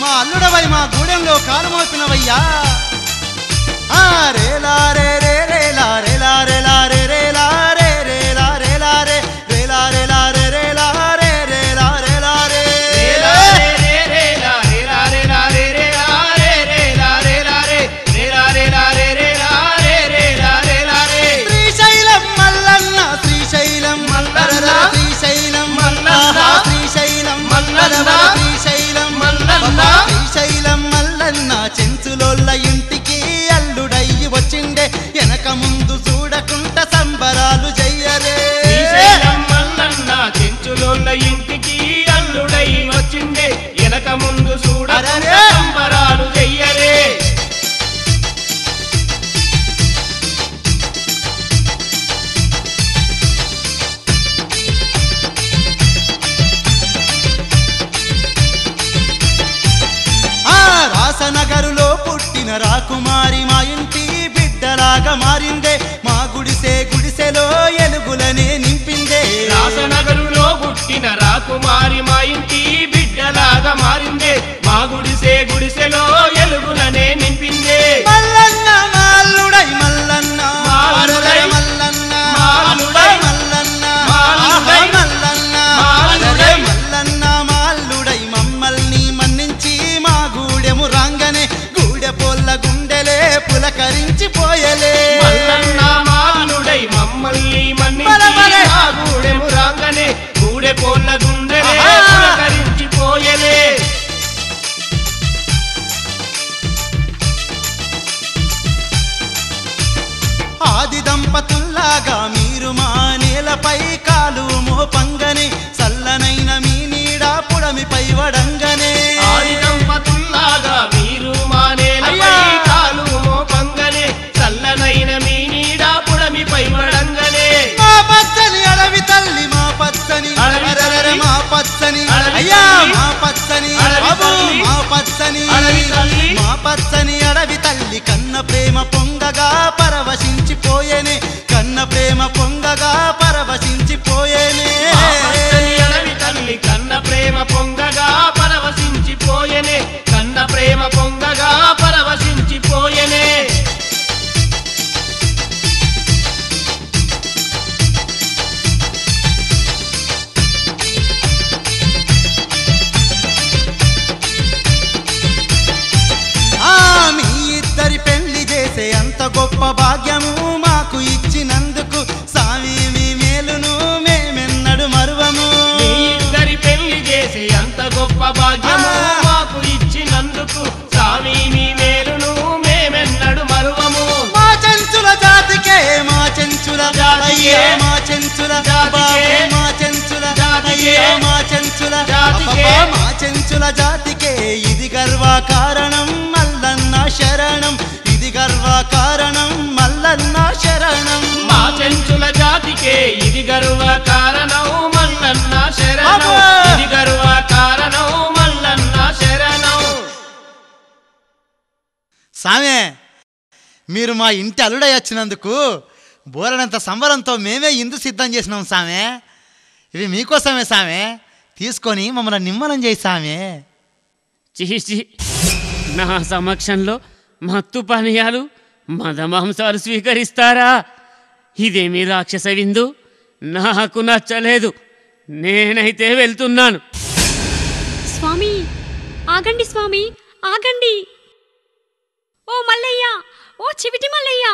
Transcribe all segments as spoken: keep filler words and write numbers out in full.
మా అల్లుడవై మా గూడెంలో కాలమోపినవయ్యా. రేలా రే రే రేలా రేలా రేలా రే రేలా రే రేలా రేలా రే రేలా రేలా రే రేలా రే రేలా రేలా రే రేలా రే రేలా రేలా రేలా రే రేలా రే రేలా రేలా రే రేలా రేలా రే రేలా రే రేలా రేలా రే. శ్రీశైలం మల్లన్న శ్రీశైలం మల్లన్న శ్రీశైలం మల్లన్న శ్రీశైలం మల్లన్న శ్రీశైలం మల్లన్న శ్రీశైలం మల్లన్న చెంచులోళ్ళ ఇంటికి అల్లుడయ్యి వచ్చిండే వెనక ముందు చూడకుంట సంబరాలు చెయ్యరే. శ్రీశైలం మల్లన్న చెంచులోళ్ళ ఇంటికి అల్లుడయ్యి వచ్చిండే వెనక ముందు చూడకుంట సంబరాలు చెయ్యరే. రాసనగరులో పుట్టిన రాకుమారి మా ఇంటి బిడ్డలాగా మారిందే. మా గుడిసే గుడిసెలో ఎలుగులనే నింపిందే. రాసనగరులో పుట్టిన రాకుమారి మా ఇంటి బిడ్డలాగా మారిందే. మా గుడిసే గుడిసెలో ఎలుగులనే నింపిందే. మల్లన్న మాల్లుడై మల్లన్న మాలుడై మల్లన్న మాలుడై మల్లన్న మాలుడై మల్లన్న మాలుడై మల్లన్న మాల్లుడై మమ్మల్ని మన్నించి మా గూడెము రాంగనే గూడె పొల్ల గుండెలే పులకరించిపోయలే. మల్లన్న మాలుడై మమ్మల్ని మన్నించి మా గూడెము రాంగనే గూడె పోళ్ళ గుండెలే పులకరించిపోయలే. ఆది దంపతుల్లాగా మీరు మా నేలపై కాలు మోపంగనే చల్లనైన మీ నీడ పుడమిపై వడంగనే. ఆది దంపతుల్లాగా మీరు మా నేలపై కాలు మోపంగనే చల్లనైన మీ నీడ పుడమిపై వడంగనే. మా పచ్చని అడవి తల్లి మా పచ్చని అడవి తల్లి, మా పచ్చని అడవి అయ్యా తల్లి, మా పచ్చని అడవి బాబు, తల్లి, మా పచ్చని అడవి తల్లి, మా పచ్చని అడవి తల్లి కన్న ప్రేమ పొంగగా పరవశించిపోయేనే. కన్న ప్రేమ పొంగగా పరవశించిపోయేనే. మా పచ్చని అడవి తల్లి కన్న ప్రేమ పొంగగా పరవశించిపోయెనే. కన్న ప్రేమ పొంగగా పరవశించిపోయెనే. ఆ మీ ఇద్దరి పెళ్లి చేసే అంత గొప్ప భాగ్యము మాకు ఇచ్చినందుకు స్వామి మీ మేలును మేమెన్నడు మరువము. మీ ఇద్దరి పెళ్లి చేసి అంత గొప్ప భాగ్యము మాకు ఇచ్చినందుకు స్వామి మీ మేలును మేమెన్నడు మరువము. మా చెంచుల జాతికే మా చెంచుల జాతికే, అయ్యో మా చెంచుల జాతికే, బాబు, మా చెంచుల జాతికే, అయ్యో మా చెంచుల జాతికే, అబ్బబ్బా, మా చెంచుల జాతికే ఇది గర్వకారణం మల్లన్న శరణం. ఇది గర్వకారణం మల్లన్న శరణం. మా చెంచుల జాతికే ఇది గర్వ కారణం మల్లన్న శరణం. అబ్బో! ఇది గర్వ కారణం మల్లన్న శరణం. సామే మీరు మా ఇంటి అల్లుడై వచ్చినందుకు బోరనంత సంబరంతో మేమే ఇందు సిద్ధం చేసినాం సామే. ఇవి మీకోసమే సామే, తీసుకొని మమ్మల్ని నిమ్మలం చేయి సామే. చిహిచి నా సమక్షంలో మత్తు పానీయాలు మదమాంసాలు స్వీకరిస్తారా? ఇదేమీ రాక్షస విందు నాకు నచ్చలేదు. నేనైతే వెళ్తున్నాను. స్వామి ఆగండి, స్వామి ఆగండి. ఓ మల్లయ్య, ఓ చివిటి మల్లయ్య,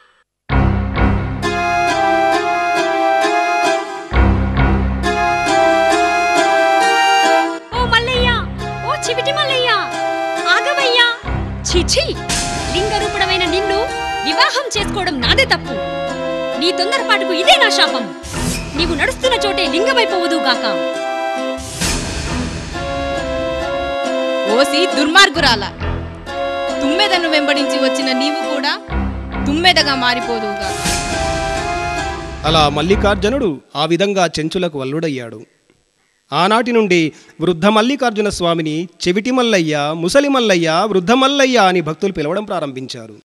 ఓ మల్లయ్య, ఓ చివిటి మల్లయ్య, ఆగవయ్యా. చిచి, లింగరూపుడమైన నిన్ను వివాహం చేసుకోవడం నాదే తప్పు. నీ తొందరపాటుకు ఇదే నా శాపం. నీవు నడుస్తున్న చోటే లింగమైపోవదుగాక. ఓసి దుర్మార్గురాల, తుమ్మెదను వెంబడించి వచ్చిన నీవు కూడా తుమ్మెదగా మారిపోదుగా. అలా మల్లికార్జునుడు ఆ విధంగా చెంచులకు అల్లుడయ్యాడు. ఆనాటి నుండి వృద్ధ మల్లికార్జున స్వామిని చెవిటి మల్లయ్య, ముసలి మల్లయ్య, వృద్ధ మల్లయ్య అని భక్తులు పిలవడం ప్రారంభించారు.